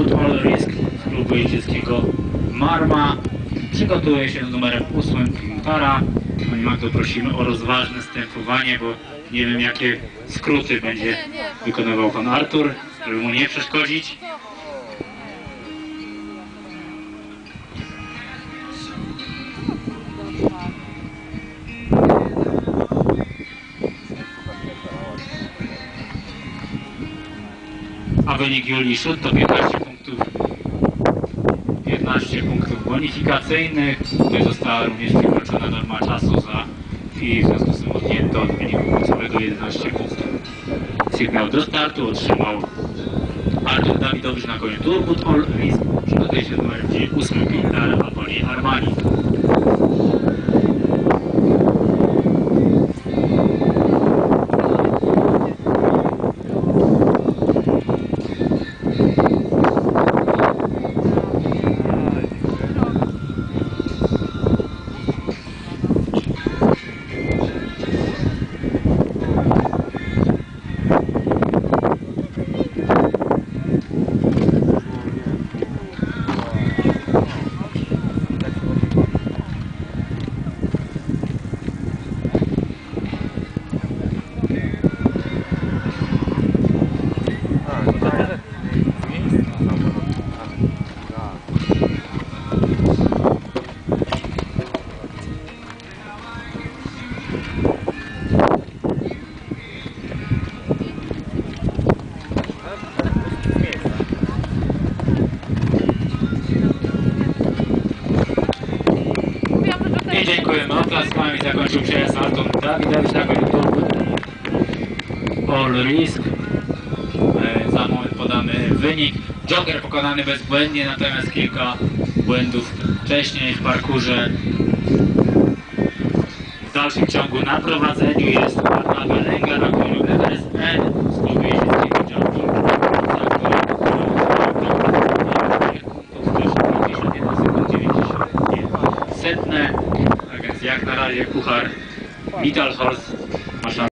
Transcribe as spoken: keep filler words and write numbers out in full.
Turbo All Risk z klubu jeździeckiego Marma. Przygotuje się z numerem ósmym Pintara. Pani Magdo, prosimy o rozważne stępowanie, bo nie wiem, jakie skróty będzie wykonywał pan Artur, żeby mu nie przeszkodzić. A wynik Julii Szut to piętnaście punktów, piętnaście punktów bonifikacyjnych. Tutaj została również przekroczona norma czasu za i w związku z tym odjęto od wyniku końcowego jedenaście punktów. Sygnał do startu otrzymał Artur Dawidowicz na koniu Turbo All Risk. Przygotuje się numer ósmym Pintara Apolli Armani. I dziękujemy oklaskami. Zakończył przejazd Artur Dawidowicz na koniu Turbo All Risk. Za moment podamy wynik. Joker pokonany bezbłędnie, natomiast kilka błędów wcześniej w parkurze. W dalszym ciągu na prowadzeniu jest Anna Belenga na koniu Everest N z klubu jeździeckiego Jumping. Setne, tak więc jak na razie puchar Vital Horse ma szansę.